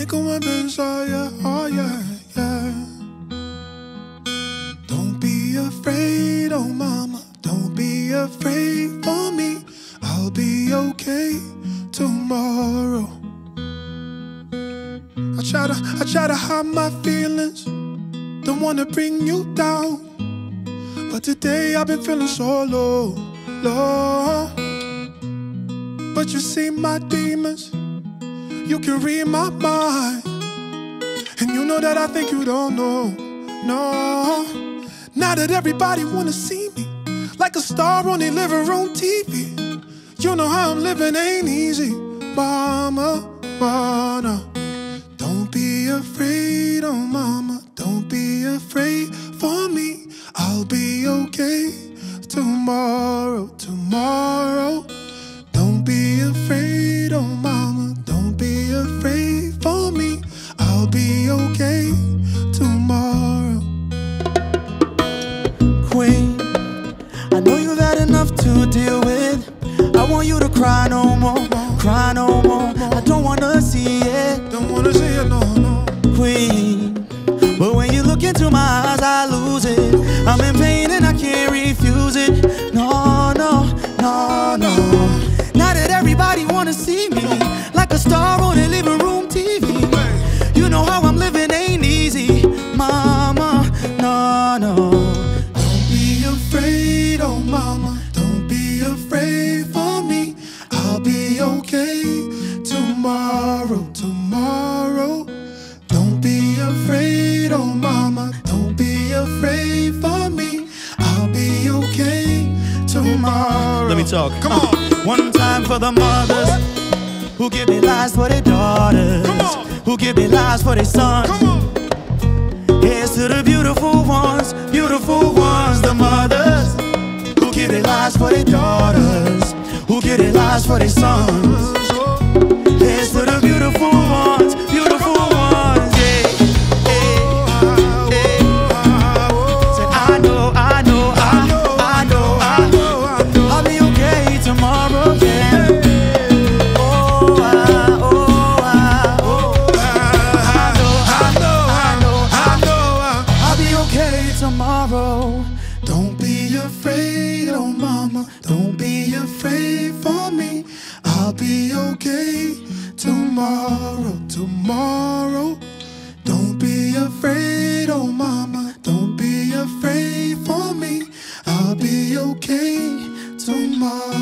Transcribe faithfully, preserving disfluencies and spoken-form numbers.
nickel and Benz, oh yeah, oh yeah, yeah. Don't be afraid, oh mama, don't be afraid for me. I'll be okay tomorrow. I try to, I try to hide my feelings, don't wanna bring you down, but today I've been feeling so low, low. But you see my demons, you can read my mind, and you know that I think you don't know, no. Now that everybody wanna see me like a star on their living room T V, you know how I'm living ain't easy, mama, mama. Don't be afraid, oh mama, don't be afraid for me. I'll be okay tomorrow, tomorrow. Don't be afraid, oh mama, don't be afraid for me. I'll be okay tomorrow. Queen, I know you've had enough to deal with. I want you to cry no more, cry no more. I don't wanna see it, don't wanna see it, no, no. Queen, but when you look into my eyes, I lose it. I'm in pain and I can't refuse it. No, no, no, no. Now that everybody wanna see me like a star on a living room T V, you know how I'm living ain't easy, mama, no, no. Don't be afraid, oh mama, don't be afraid for me. I'll be okay tomorrow, tomorrow. Don't be afraid, oh mama, don't be afraid for me. I'll be okay tomorrow. Let me talk. Come on. One time for the mothers who give their lives for their daughters, who give their lives for their sons. Come on. Here's to the beautiful ones, beautiful ones, the mothers who give their lives for their daughters, who give their lives for their sons. Here's to the beautiful ones, beautiful ones, yeah, yeah, yeah. Say, I know, I know, I, I know, I know, I'll be okay tomorrow, yeah. Oh, I, oh, I, oh, I know, I know, I know, I know, I'll be okay tomorrow. Don't be afraid, oh mama, don't be afraid for me. I'll be okay tomorrow, tomorrow. Don't be afraid, oh mama, don't be afraid for me. I'll be okay tomorrow.